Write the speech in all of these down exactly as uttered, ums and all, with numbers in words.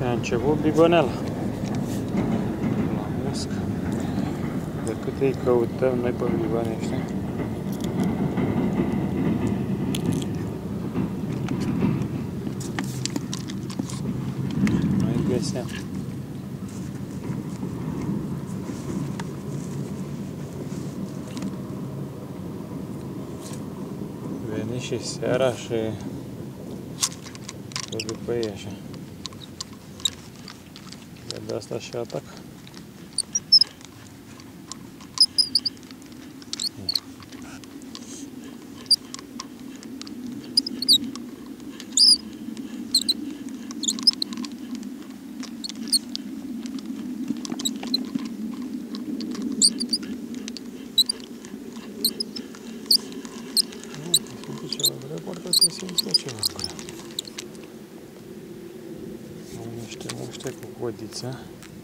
Și a început bigonela la muscă. De cât îi căutăm noi pe bigoane ăștia, noi găseam. Veni și seara și tot după ei așa. De asta și atac. Se simte ceva grea. Am niște muște cu codiță.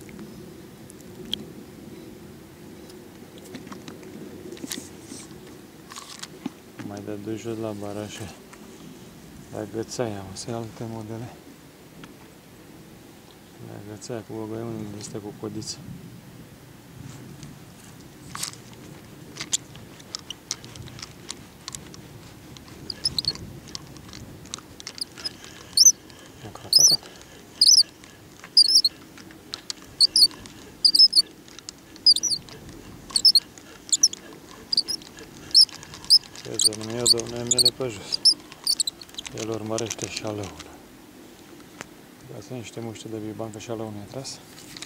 Mai dă jos la barașe. La gățaia, o să alte modele. La gățaia cu băgăiunile astea cu codiță. Să nu-mi iau domnule mele pe jos. El urmărește șalăul. Asta e niște muște de bibancă, șalăul ne-a tras.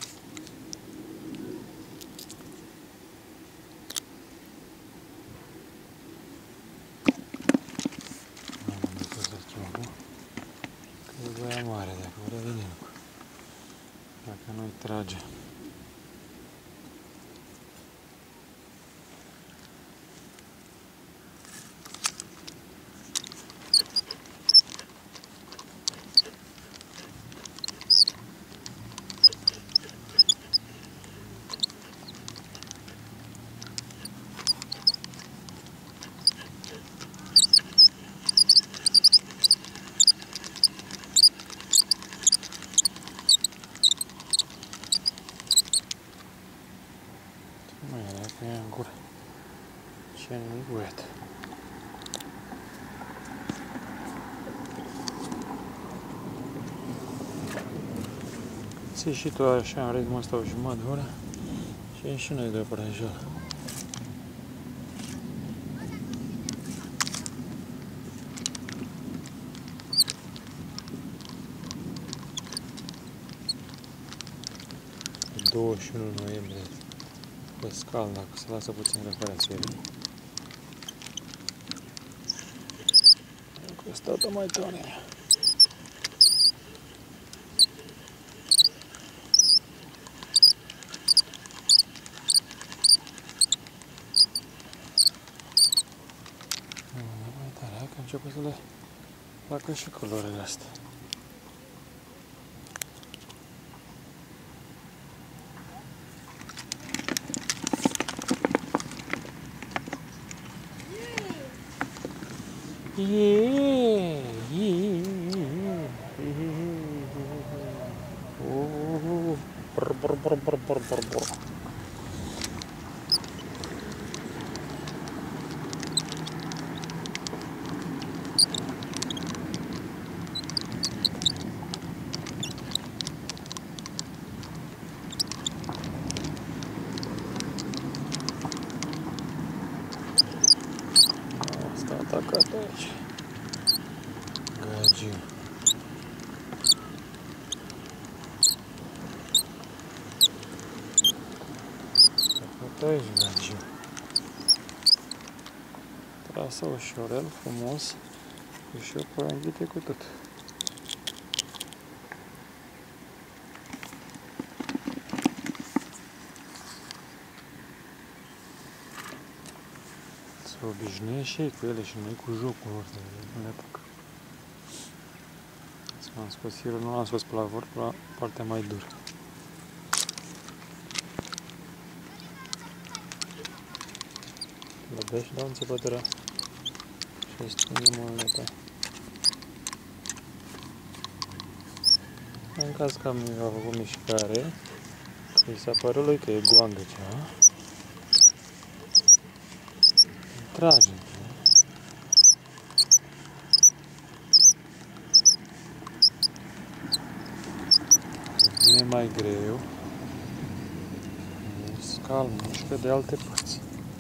Nu am mai pus de chimbul. Că e băia mare, dacă vrea vine lucru. Dacă nu-i trage. Nu e dacă e în gură. Ce nimic băiat. Ții și tu așa în ritmul ăsta o jumătate de oră și ieși și noi de prăjeală. douăzeci și unu noiembrie pe scal, dacă se lasă puțin reparație. Că stau tot mai tone. Mai tare, că a început să le facă și culorile astea. Yeah, yeah, oh, brr, brr, brr, brr, brr, brr, brr. Asta atacat aici. Gagiu. Atacat aici, gagiu. Trasă ușorel, frumos. Și eu pe înghite cu tot. Se obișnuiește și ei cu ele și noi cu jocul lor, nu le plac. Am scos firul, nu l-am scos pe la vor, pe la partea mai dură. Lăbești, dau înțepătura și strângem moneta. În caz că am a făcut mișcare, i s-a părut lui că e goangă ceva, trage. Vine mai greu, calm, mișcă de alte părți.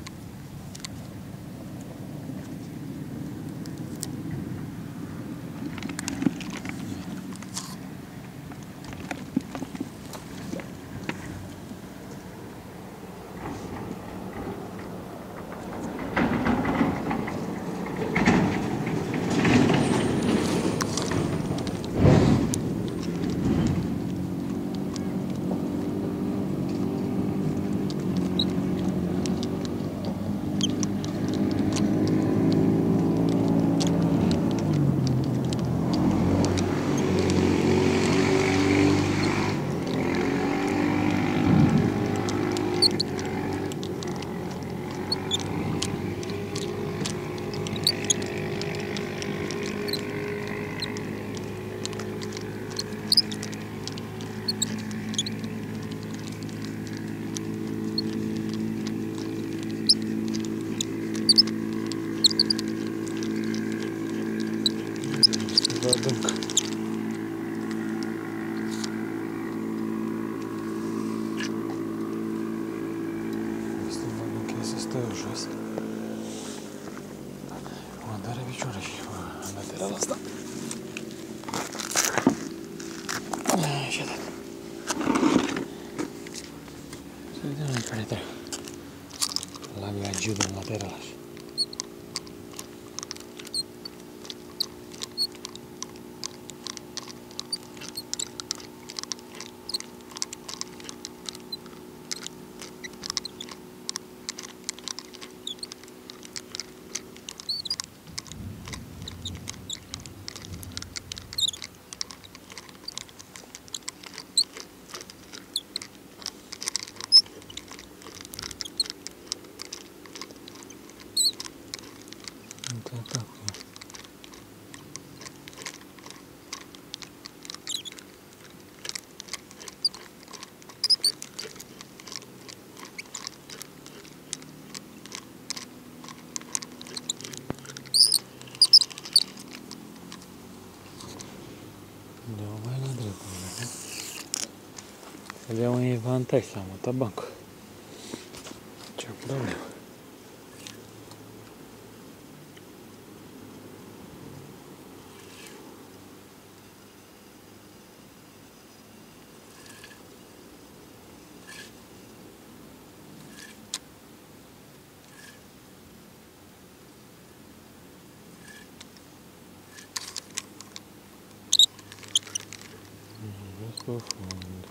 Adânc. Este mai închei să stă jos. Mă dare picioare și în lateralul ăsta. Și atât. Să vedem în care trebuie. La mea judo în lateral așa. Încă atac. Deu mai la dreptul. Avea un avantaj la motobancă. Ce problemă. Profund.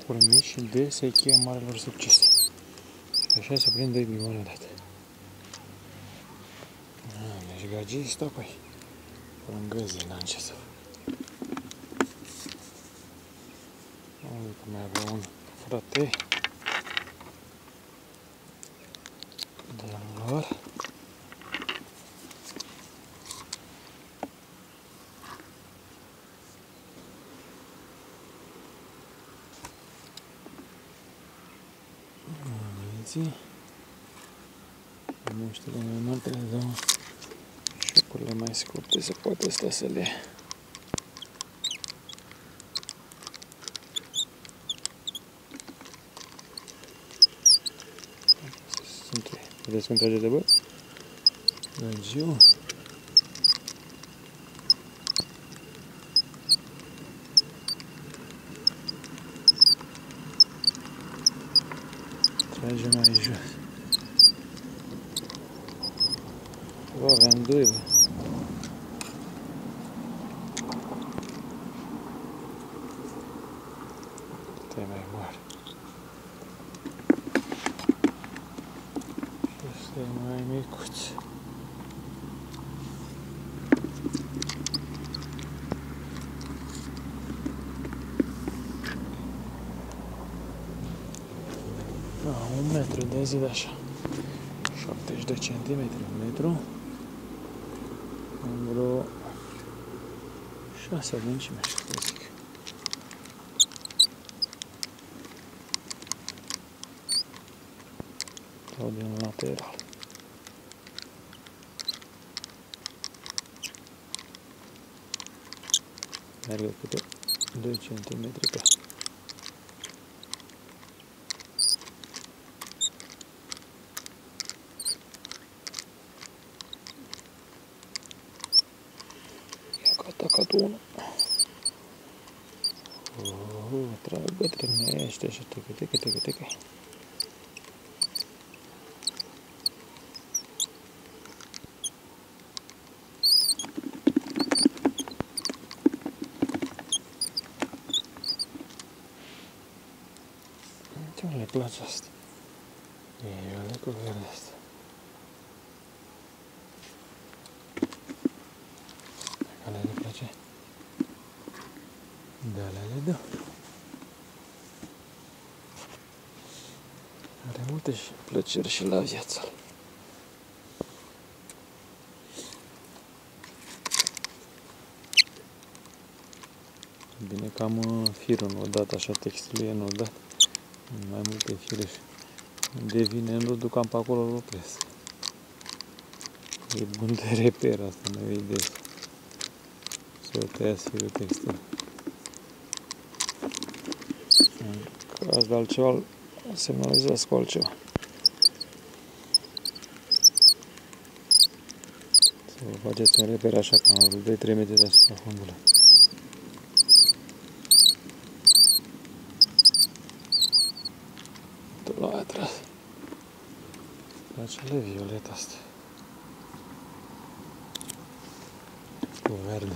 locuri mici de se cheie marelor succese. Așa se prind doi biboni odată. Deci gagii stau pe aici. Lângă zi, n-am ce să fac. Uite, mai avea un frate de-al lor. Amiții. Muștele mai multe le dau șocurile mai scurte, se poate sta să le ia. Vedeți cum trage de bă? Gagiu. Trage mai jos. Bă, aveam doi, bă. Ăsta e mai mare. Și ăsta e mai micuț. Da, un metru de zi de așa. șaptezeci de centimetri, un metru. Am vreo șase adâncime, așa să zic. Sau din lateral. Merg câte doi centimetri pe. Atacat unul. Oh, tragă, tremește așa, tecă, tecă, tecă, tecă. Ce le place asta? E o lecă verde asta. Care le place? Da, le dă. Are multe plăceri și la viață. Bine că am firul nu dat, așa textilie nu dat. Mai multe fire și devine în rudul cam pe acolo îl opresc. E bun de reper asta, nu e o idee. Să o tăiați firul textil. În caz de altceva, semnalizați cu altceva. Să vă faceți un reper așa, cam doi trei metri deasupra fundului. Tu l-ai atras. Place-le violeta asta. Cu verde.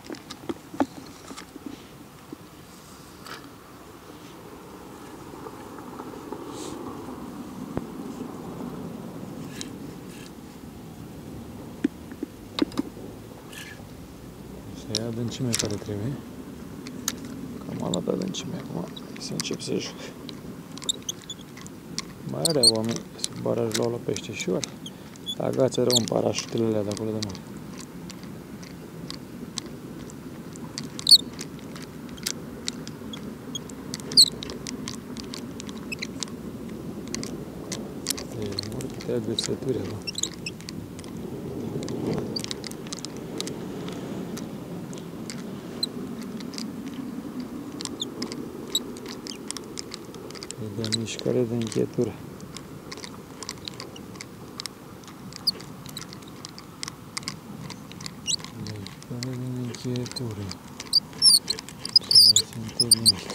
Să ia adâncimea care trebuie. Cam am luat adâncimea acum. Să încep să joc. Mai are oameni sub baraj luau la peștișori. Agață rău în parașutele alea de acolo de mare. E multe agățături acolo. E de mișcare de închetură. Mișcare de închetură. Să mai simte nimic.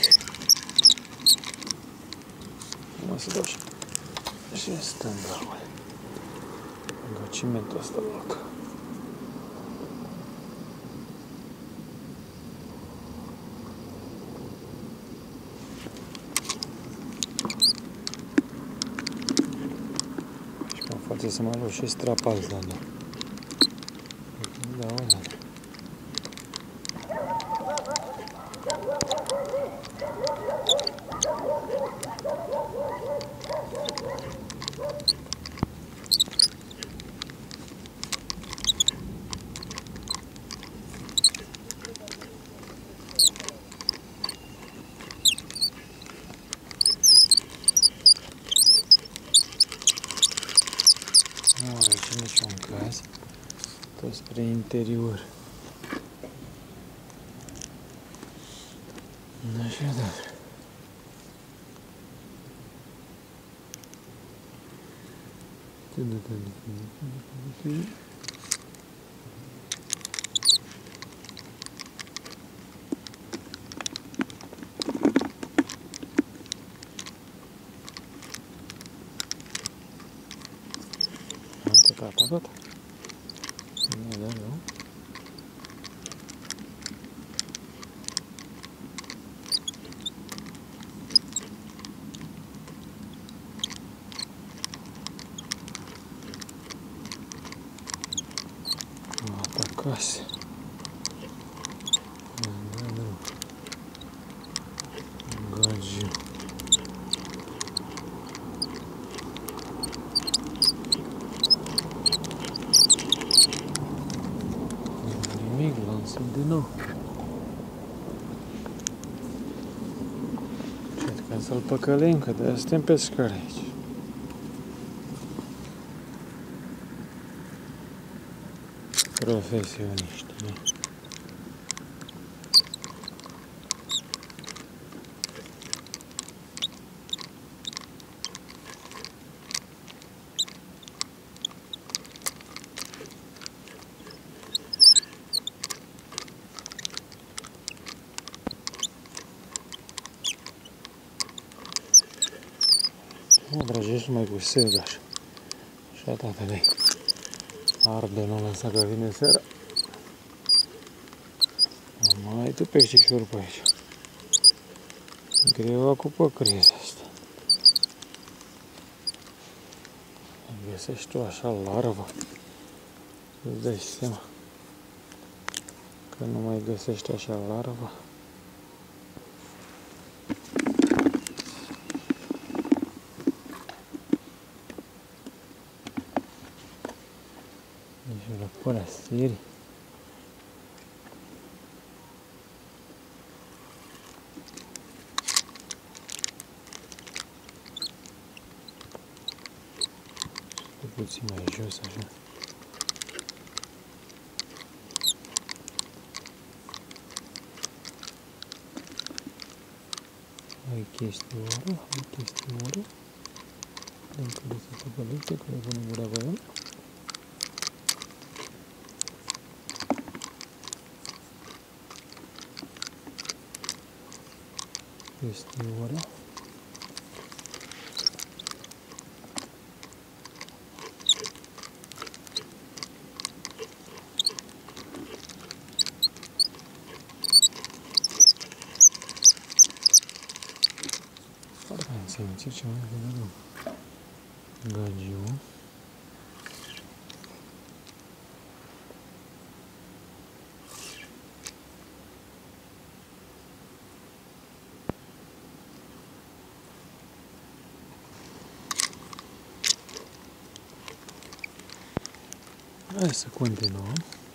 Acum să dau și, și în stânga. Lângă cimentul ăsta loc. Poate să mă luau și strapați la noi. Da, da. Nu aici niciun caz. Tot spre interior. Așadar. Gata, gata. Nu, da, nu. Atacase. Da, da, da. Gagiu. Nimic, lansăm din nou. Cred că să-l păcălim, că de-aia suntem pe scară aici. Profesioniști, nu? Mă drăgești mai cu segaș. Și tatălui. Arde, nu lăsa că vine seara. Mai tu peștișor pe aici. Greu cu păcrieza asta. Găsești tu așa larvă. Îți dai seama că nu mai găsești așa larvă. Nici la pura serii. Puțin mai jos, așa. Ai chestiorul, ai chestiorul. Dăm căliță pe căliță, că le punem gura pe el. Chestiorul. Să înțeleg ce mai vedem. Gagiu. Hai să continuăm.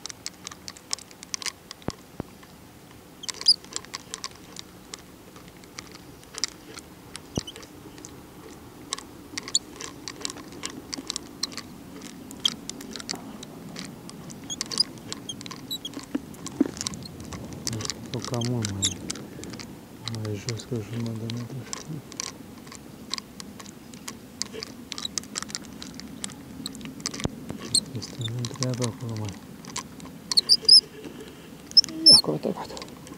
O cam mult mai, mai jos că jumătate de metru. Este întreabă acolo mai. Ia acolo, gata.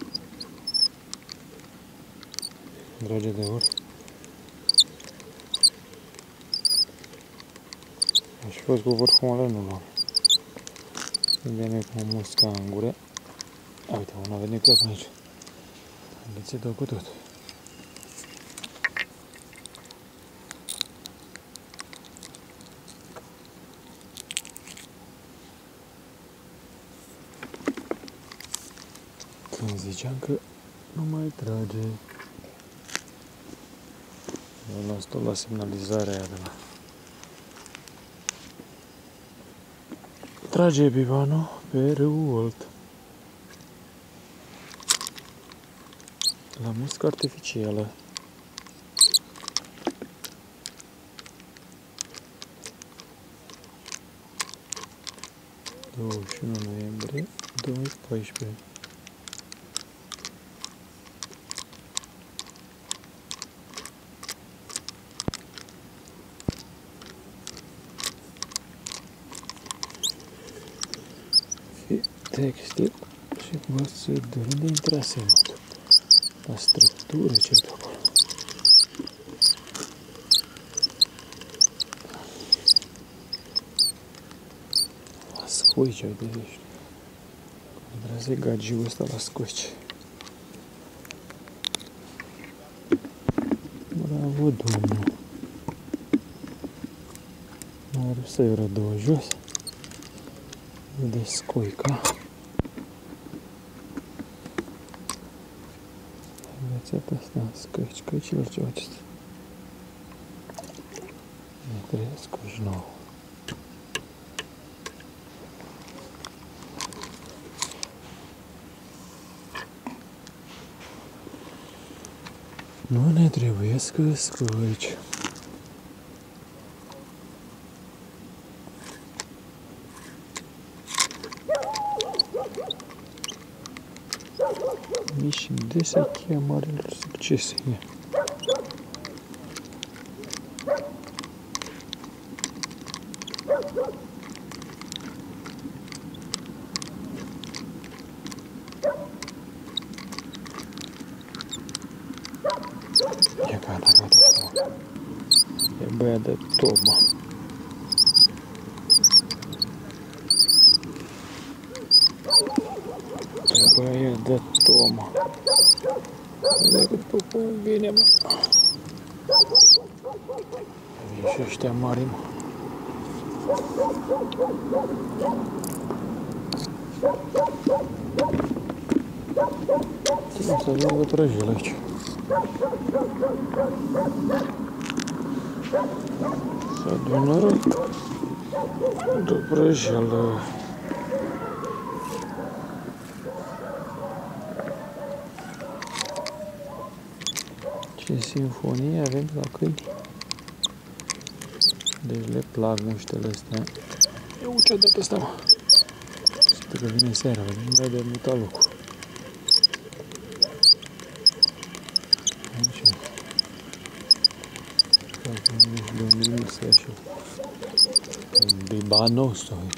Drage de ori. Aș fi fost cu vârful mălănului. Vine cu o musca în gură. Uite, una vede că până aici. Înghițită cu tot. ziceam că nu mai trage. Eu las tot la semnalizarea aia de la... Trage bibanul pe râul Olt. La muscă artificială. douăzeci și unu noiembrie două mii paisprezece. Textil și procedură de intrase în mod. La structură ce pe acolo. La scoici, uite aici. Livrează gagiul ăsta la scoici. Bravo, domnul. Mai are să-i vreo două jos. De scoica. Rețeta asta, scăici, căicilor ceva acestea. Ne trebuie scoici nouă. Nu ne trebuie scoici. Mici dese cheia marilor succese. Ia. E gata, gata asta, mă. E băiat de top, mă. E băiat de top, mă. Vede cât pupul vine, mă. Vine și ăștia mari, mă. Ținem să vedem de prăjel aici. Se adună de prăjelă. Ce simfonie avem la câini. Deci le plac muștele astea. Eu ce-a dat ăsta, mă? Sper că vine seara, nu mai de muta locul. Aici. Dacă nu ești domnul să așa. Un bibanos aici.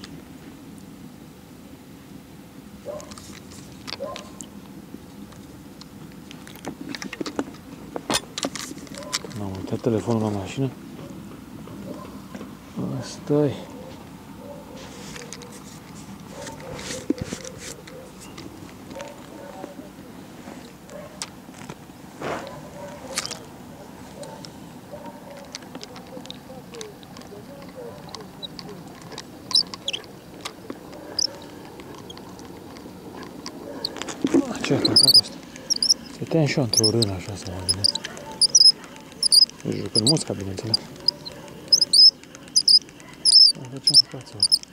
N-am uitat telefonul la mașină. Asta-i. Ce a căcat asta? Stăteam și eu într-o rână așa să mă gândesc. Nu jucând musca, bineînțeles. Mă făceam față.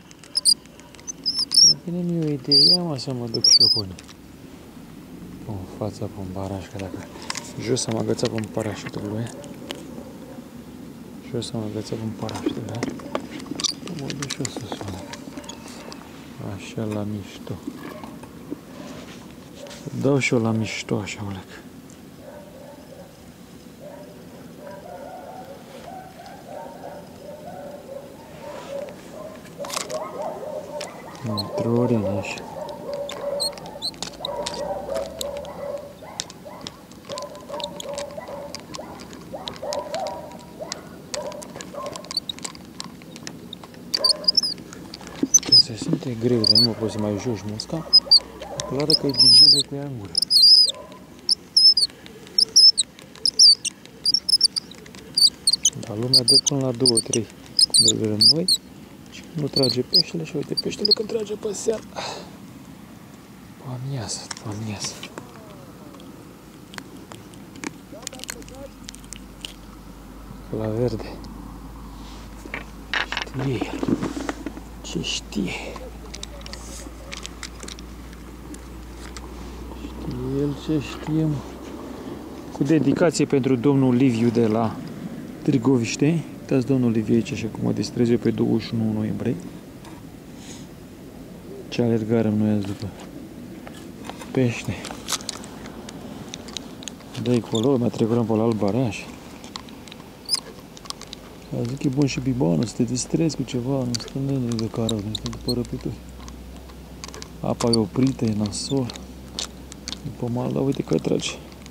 Mă vine mie o idee, ia mă să mă duc și eu până. Pun fața, pun baraj, că dacă jos să mă agăța pun parașutul lui. Jos să mă agăța pun parașutul, da? Mă duc și eu să sună. Așa la mișto. Dau și eu la mișto, așa, Oleg. Într-o orină, așa. Când se simte greu de nu mă poți să mai joci musca, clară că e gigiule cu ea în gură. Dar lumea dă până la două trei, cum de vrem noi, și când nu trage peștele, și uite peștele când trage pe seara. Pe amiază, pe amiază. la verde. Știe el. Ce știe? Știe el ce știe, mă. Cu dedicație pentru domnul Liviu de la Târgoviște. Uitați domnul Liviu aici și cum mă distrez eu pe douăzeci și unu noiembrie. Ce alergare am noi azi după pește. Dă-i colo, mai trecurăm pe la Albaraș. A zic că e bun și bibanul, să te distrezi cu ceva, nu stând de cară, nu stând după răpituri. Apa e oprită, e nasol. După mal, dar uite că trage.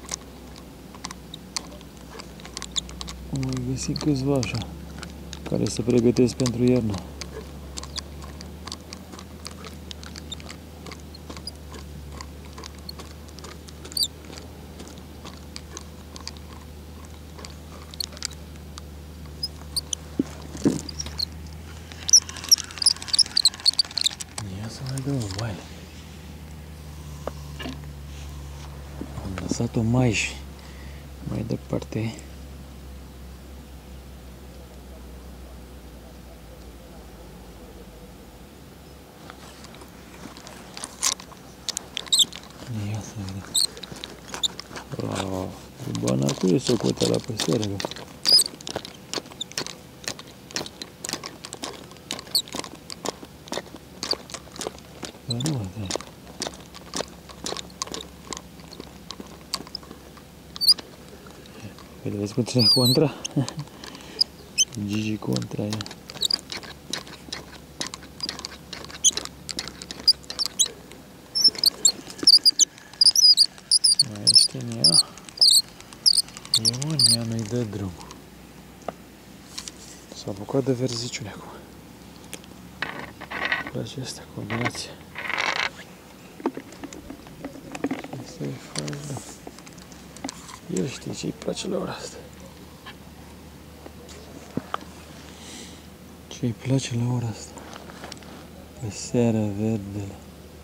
Am mai găsit câțiva așa, care se pregătesc pentru iarnă. Ia să mai dăm o baile. Am lăsat-o mai și mai departe. Ia să vedem. Wow, banacul e socotea la păsăre. Dar nu, da. Vedeți cum trece contra? Gigi contra ea. Mai este în ea. E mă, în ea nu-i dă drum. S-a apucat de verziciune acum. Îmi place asta, combinație. Ce să-i faci, da? El știe ce-i place la ora asta. Ce-i place la ora asta. Pe seara verdele.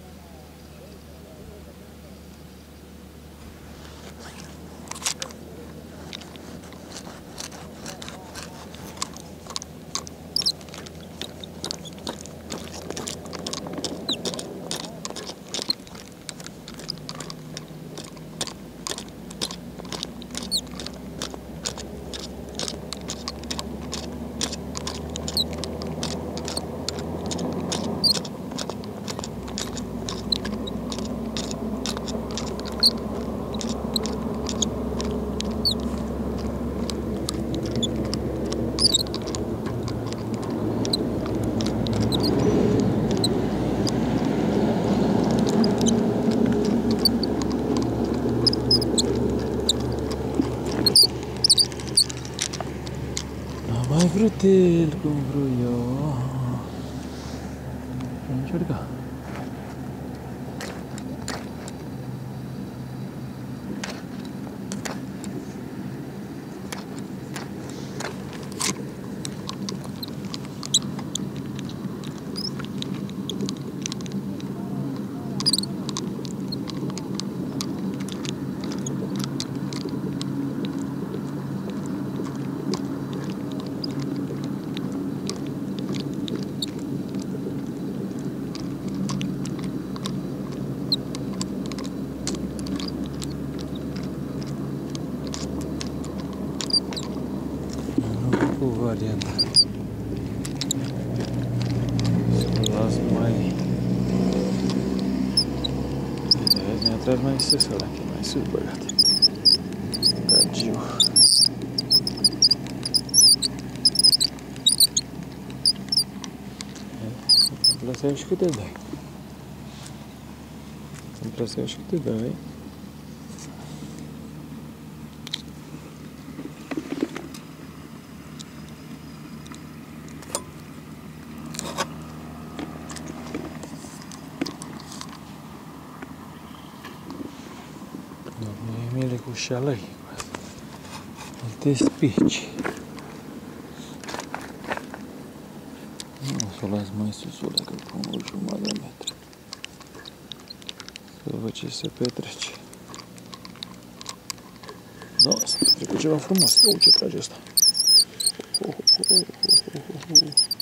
Mai vrut el cum vreau eu. Încerca. Cu varianta. Să las mai... Vezi, ne-a tras mai sus ăla, că e mai sus băgat. Gagiu. Să-mi plasă și câte dai. Să-mi plasă și câte dai. Mele cu șalăi, alte spici. Nu o să o las mai sus, o leacă cu o jumătate de metru. Să văd ce se petrece. Da, s-a petrecut ceva frumos. Uite ce trage asta. ho, ho, ho, ho, ho, ho.